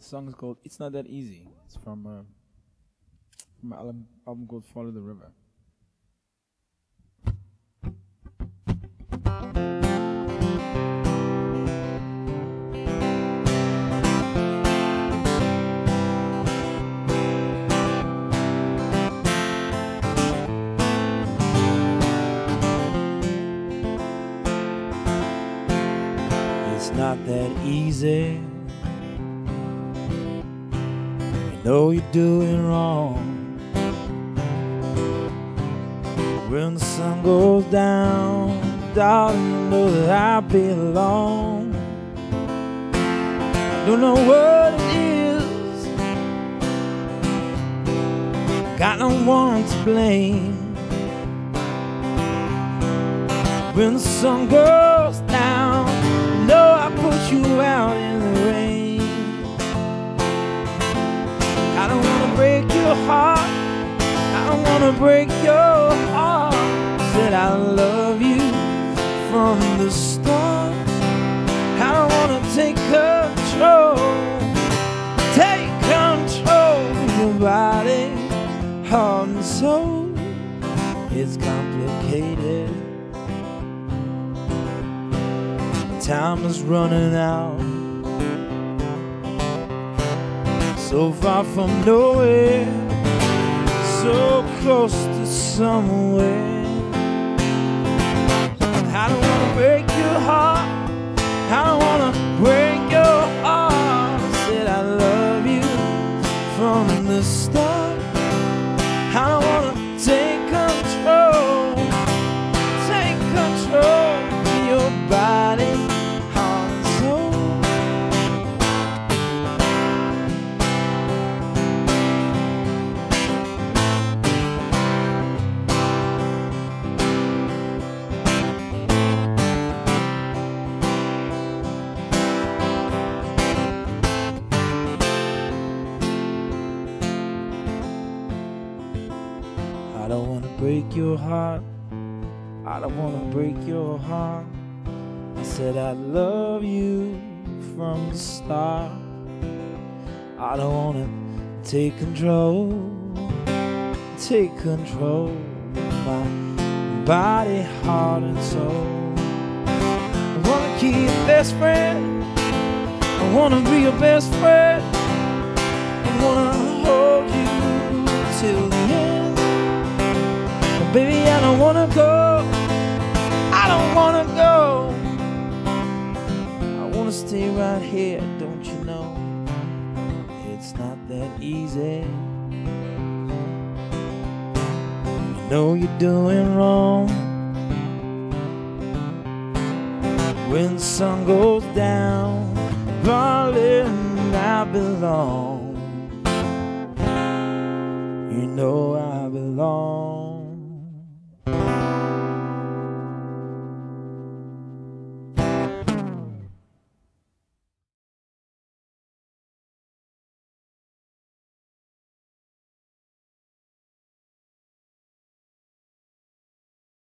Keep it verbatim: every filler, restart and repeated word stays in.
The song is called It's Not That Easy. It's from, uh, from an album, album called Follow the River. It's not that easy. You know you're doing wrong. When the sun goes down, darling, you know that I belong. Don't know what it is, got no one to blame. When the sun goes down, you know I put you out in the rain. I don't wanna break your heart, I don't wanna break your heart. Said I love you from the start. I don't wanna take control, take control of your body, heart and soul. It's complicated, time is running out. So far from nowhere, so close to somewhere. I don't wanna break your heart, I don't wanna break your heart. I said I love you from the start. I don't wanna take control, take control of your body, heart and soul. I don't wanna break your heart, I don't wanna break your heart. I said I love you from the start. I don't wanna take control, take control of my body, heart and soul. I wanna keep your best friend, I wanna be your best friend. I wanna hold you till the end. Baby, I don't wanna go, I don't wanna go. I wanna stay right here, don't you know? It's not that easy. You know you're doing wrong. When the sun goes down, darling, I belong. You know I belong.